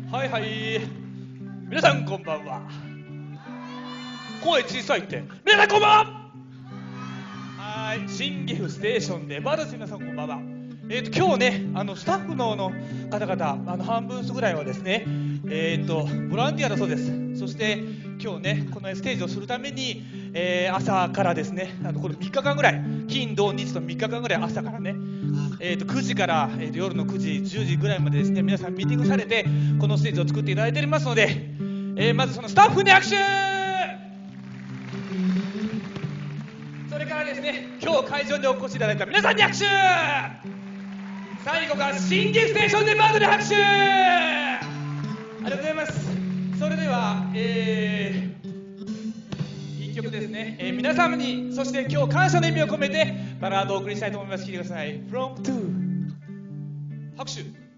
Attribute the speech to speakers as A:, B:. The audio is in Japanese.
A: はいはい、皆さんこんばんは。声小さいって。皆さんこんばんは。はい、新岐阜ステーションでバーです。皆さんこんばんは。今日ね、スタッフの方々、半分ぐらいはですね、ボランティアだそうです。そして今日ね、このステージをするために、朝からですね、この3日間ぐらい、金土日と3日間ぐらい朝からね、9時から、夜の9時10時ぐらいまでですね、皆さんミーティングされてこのステージを作っていただいておりますので、まずそのスタッフに拍手。それからですね、今日会場にお越しいただいた皆さんに拍手。最後が新岐阜ステーションでバンドで拍手。ありがとうございます。それでは、一曲ですね、皆様に、そして今日感謝の意味を込めてバラードをお送りしたいと思います。聴いてください。From to 拍手。